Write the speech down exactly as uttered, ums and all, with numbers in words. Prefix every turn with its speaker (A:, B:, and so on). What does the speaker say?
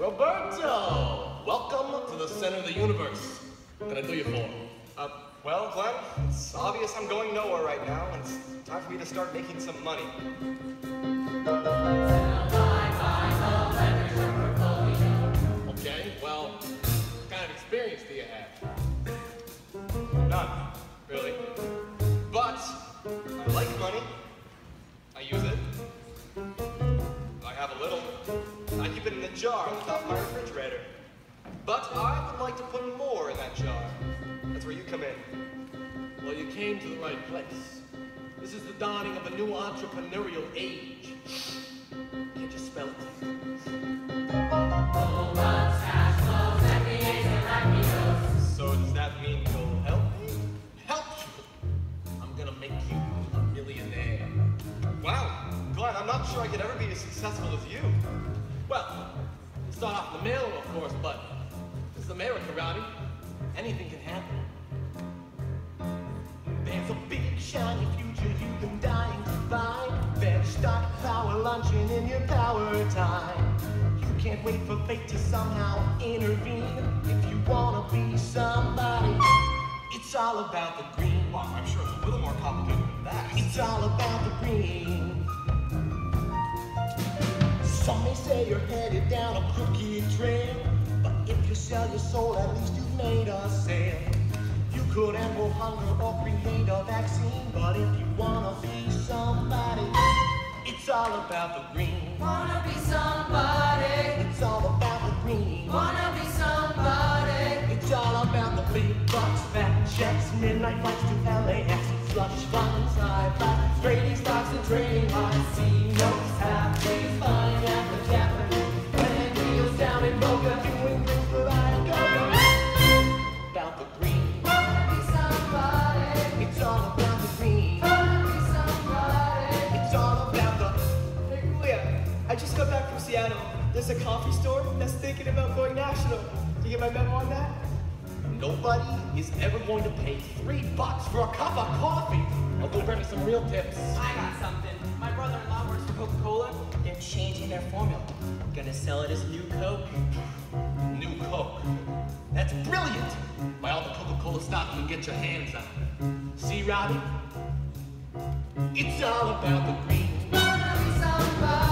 A: Roberto! Welcome to the center of the universe. What can I do you for?
B: Uh, well, Glenn, it's obvious I'm going nowhere right now, and it's time for me to start making some money.
A: Okay, well, what kind of experience do you have?
B: None, really. But I like money. I use it. I have a little. I keep it in a jar on the top of my refrigerator. But I would like to put more in that jar. That's where you come in.
A: Well, you came to the right place. This is the dawning of a new entrepreneurial age. Can't you smell it?
B: So does that mean you'll help me?
A: Help you? I'm gonna make you a millionaire.
B: Wow, Glenn, I'm not sure I could ever be as successful as you.
A: Well, you start off in the middle, of course, but this is America, Rowdy. Anything can happen. There's a big, shiny future you've been dying to find. There's stock power luncheon in your power time. You can't wait for fate to somehow intervene. If you wanna be somebody, it's all about the green.
B: Well, I'm sure it's a little more complicated than that.
A: It's all about the green. Some may say you're headed down a crooked trail, but if you sell your soul, at least you've made a sale. You could end world hunger or create a vaccine, but if you wanna be somebody, it's all about the green.
C: Wanna be somebody.
A: It's all about the green.
C: Wanna be somebody.
A: It's all about the big bucks, fat checks, midnight flights to L A X, slush funds, high five, trading stocks and trading high C notes, half days, fine after Japanese, playing deals down in Boca, doing things that I go about the green.
C: Wanna be somebody.
A: It's all about the green.
C: Wanna be somebody.
A: It's all about the.
D: Hey, Julia, I just got back from Seattle. There's a coffee store that's thinking about going national. Do you get my memo on that?
A: Nobody is ever going to pay three bucks for a cup of coffee. I'll go bring me some real tips.
D: I got something. My brother-in-law works for Coca-Cola. They're changing their formula. Gonna sell it as new Coke.
A: New Coke. That's brilliant. Buy all the Coca-Cola stock you can get your hands on. See, Robbie? It's all about the green.
C: Wanna be somebody.